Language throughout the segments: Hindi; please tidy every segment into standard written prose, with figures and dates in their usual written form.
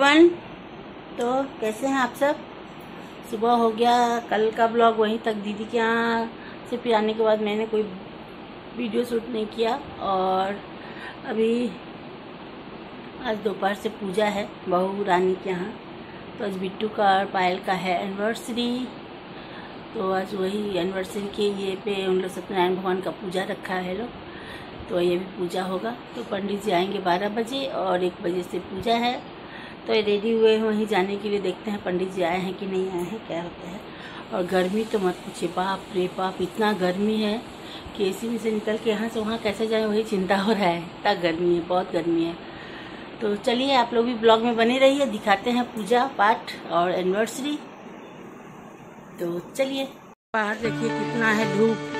एवरीवन। तो कैसे हैं आप सब? सुबह हो गया, कल का ब्लॉग वहीं तक। दीदी के यहाँ से फिर आने के बाद मैंने कोई वीडियो शूट नहीं किया। और अभी आज दोपहर से पूजा है बहू रानी के यहाँ। तो आज बिट्टू का और पायल का है एनिवर्सरी। तो आज वही एनिवर्सरी के ये पे उन लोग सत्यनारायण भगवान का पूजा रखा है लोग। तो ये भी पूजा होगा। तो पंडित जी आएंगे 12 बजे और 1 बजे से पूजा है। तो ये रेडी हुए हैं वहीं जाने के लिए। देखते हैं पंडित जी आए हैं कि नहीं आए हैं, क्या होता है। और गर्मी तो मत पूछिए, बाप रे बाप, इतना गर्मी है कि एसी में से निकल के यहाँ से वहाँ कैसे जाए वही चिंता हो रहा है। इतना गर्मी है, बहुत गर्मी है। तो चलिए आप लोग भी ब्लॉग में बने रहिए, दिखाते हैं पूजा पाठ और एनिवर्सरी। तो चलिए। बाहर देखिए कितना है धूप,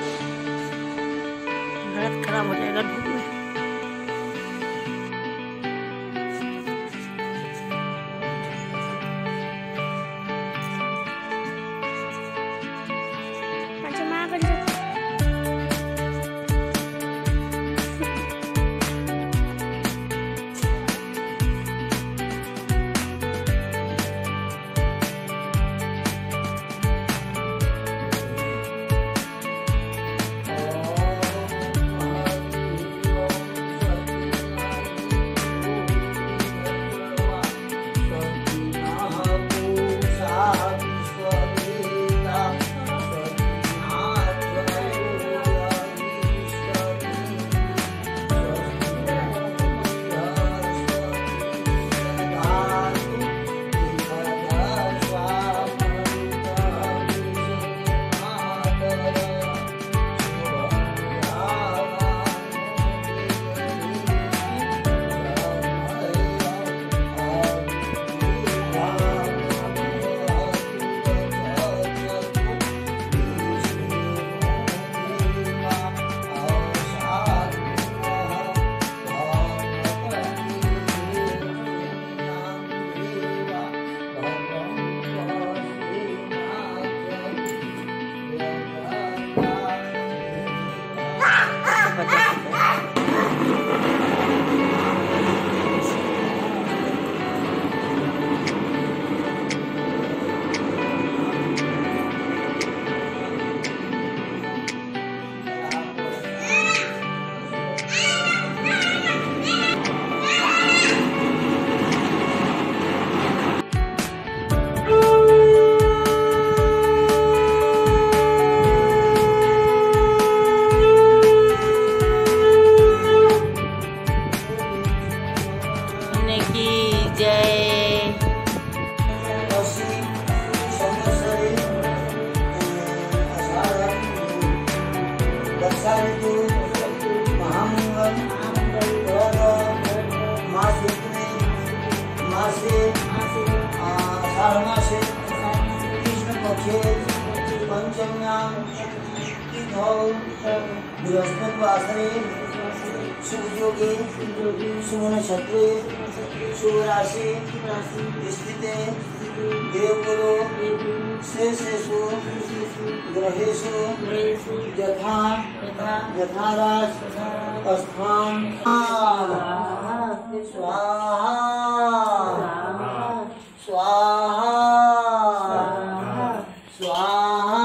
हालत खराब हो जाएगा धूप में। बृहस्पतिवासरे शुभयोगे शुभ नक्षत्रे शुभ राशि स्थिते देवगुरु शेषेषु ग्रहेषु यथाराज स्थान स्वाहा स्वाहा स्वाहा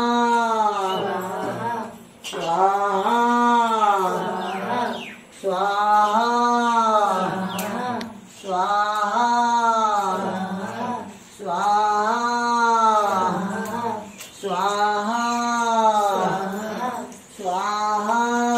स्वाहा स्वाहा स्वाहा स्वाहा स्वाहा स्वाहा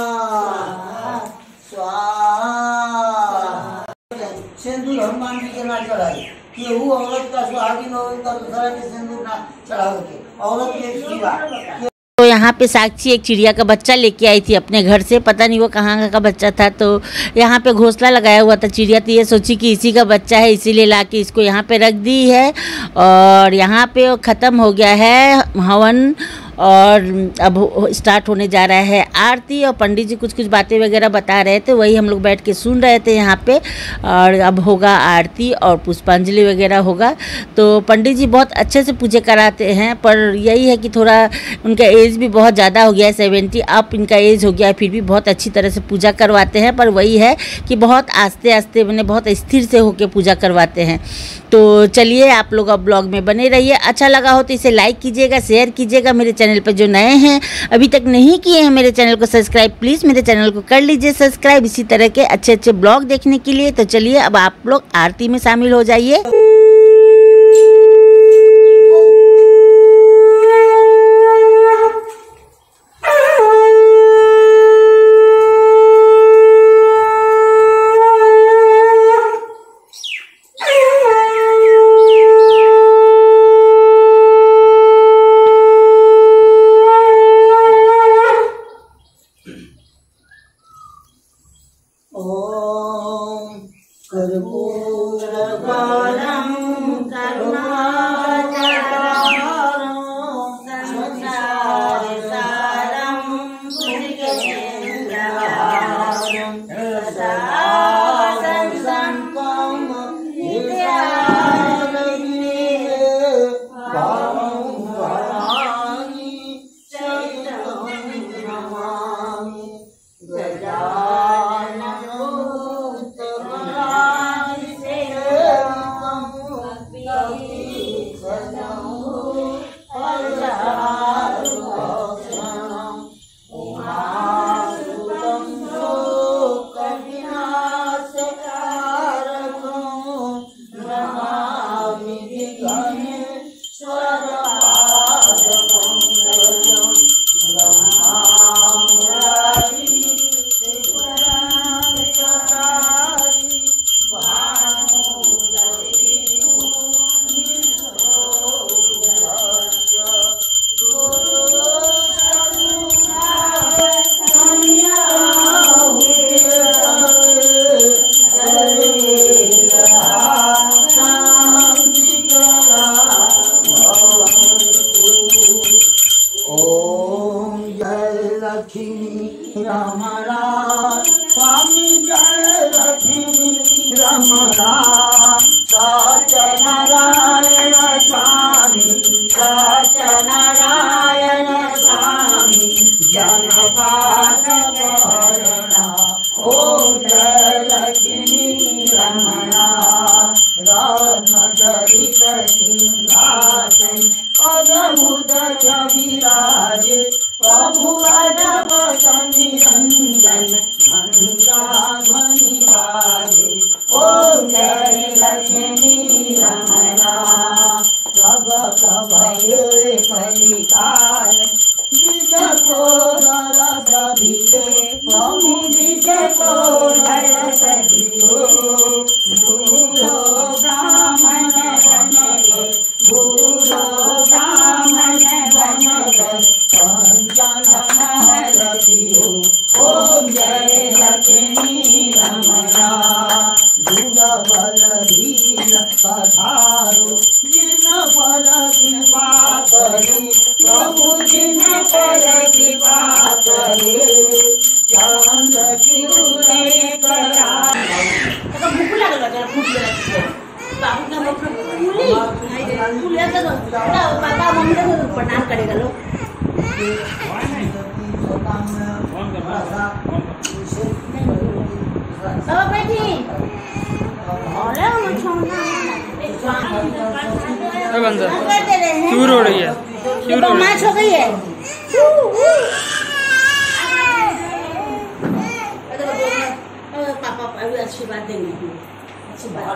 स्वाहा। सिंदूर हनुमान जी के ना चढ़ाए कि वो औरत का सुहागिन औरत का दूसरा के सिंदूर ना चढ़ाओ के औरत के सिवा। तो यहाँ पे साक्षी एक चिड़िया का बच्चा लेके आई थी अपने घर से, पता नहीं वो कहाँ का बच्चा था। तो यहाँ पे घोंसला लगाया हुआ था चिड़िया, तो ये सोची कि इसी का बच्चा है, इसीलिए लाके इसको यहाँ पे रख दी है। और यहाँ पे ख़त्म हो गया है हवन और अब स्टार्ट होने जा रहा है आरती। और पंडित जी कुछ कुछ बातें वगैरह बता रहे थे, वही हम लोग बैठ के सुन रहे थे यहाँ पे। और अब होगा आरती और पुष्पांजलि वगैरह होगा। तो पंडित जी बहुत अच्छे से पूजा कराते हैं, पर यही है कि थोड़ा उनका एज भी बहुत ज़्यादा हो गया है, 70 अप इनका एज हो गया है, फिर भी बहुत अच्छी तरह से पूजा करवाते हैं। पर वही है कि बहुत आस्ते आस्ते मैंने बहुत स्थिर से होकर पूजा करवाते हैं। तो चलिए आप लोग अब ब्लॉग में बने रहिए। अच्छा लगा हो तो इसे लाइक कीजिएगा, शेयर कीजिएगा। मेरे चैनल पर जो नए हैं अभी तक नहीं किए हैं मेरे चैनल को सब्सक्राइब, प्लीज़ मेरे चैनल को कर लीजिए सब्सक्राइब इसी तरह के अच्छे अच्छे ब्लॉग देखने के लिए। तो चलिए अब आप लोग आरती में शामिल हो जाइए। प्रणाम करेगा लोग। क्यों रो रही है? क्यों रो मैच हो गई है। पापा अच्छी बात देंगे, अच्छी बात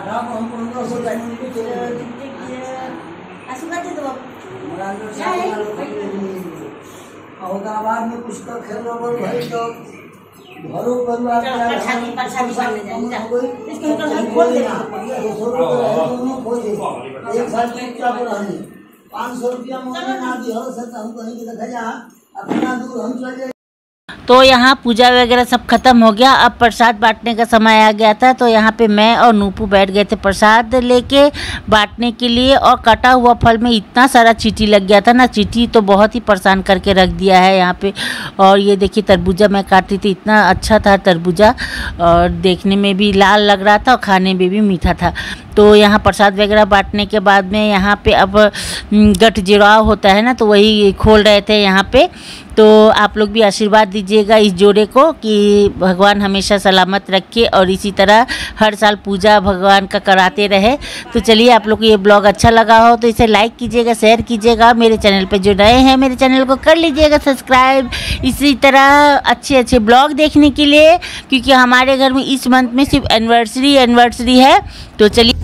औरंगाबाद में कुछ का खेल भाई तो घरों परिवार एक साल चुपचाप रहने 500 रुपया महीने ना दी हो सकता हम कहीं देखा जा अपना दूर हम चले। तो यहाँ पूजा वगैरह सब खत्म हो गया। अब प्रसाद बांटने का समय आ गया था, तो यहाँ पे मैं और नूपू बैठ गए थे प्रसाद लेके बांटने के लिए। और कटा हुआ फल में इतना सारा चींटी लग गया था ना, चींटी तो बहुत ही परेशान करके रख दिया है यहाँ पे। और ये देखिए तरबूजा मैं काटी थी, इतना अच्छा था तरबूजा, और देखने में भी लाल लग रहा था और खाने में भी मीठा था। तो यहाँ प्रसाद वगैरह बांटने के बाद में यहाँ पे अब गठ जिराव होता है ना, तो वही खोल रहे थे यहाँ पे। तो आप लोग भी आशीर्वाद दीजिएगा इस जोड़े को कि भगवान हमेशा सलामत रखे और इसी तरह हर साल पूजा भगवान का कराते रहे। तो चलिए, आप लोग को ये ब्लॉग अच्छा लगा हो तो इसे लाइक कीजिएगा, शेयर कीजिएगा। मेरे चैनल पे जो नए हैं मेरे चैनल को कर लीजिएगा सब्सक्राइब, इसी तरह अच्छे अच्छे ब्लॉग देखने के लिए, क्योंकि हमारे घर में इस मंथ में सिर्फ एनिवर्सरी है। तो चलिए।